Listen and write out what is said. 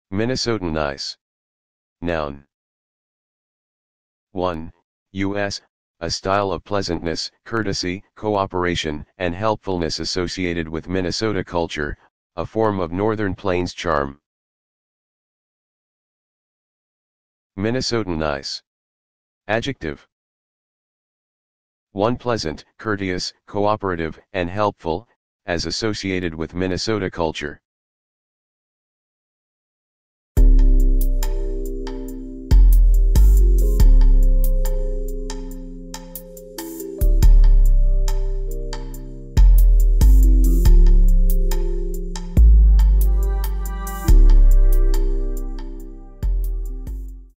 Minnesotan nice. Noun. 1. U.S., a style of pleasantness, courtesy, cooperation, and helpfulness associated with Minnesota culture, a form of Northern Plains charm. Minnesotan nice. Adjective. 1. Pleasant, courteous, cooperative, and helpful, as associated with Minnesota culture.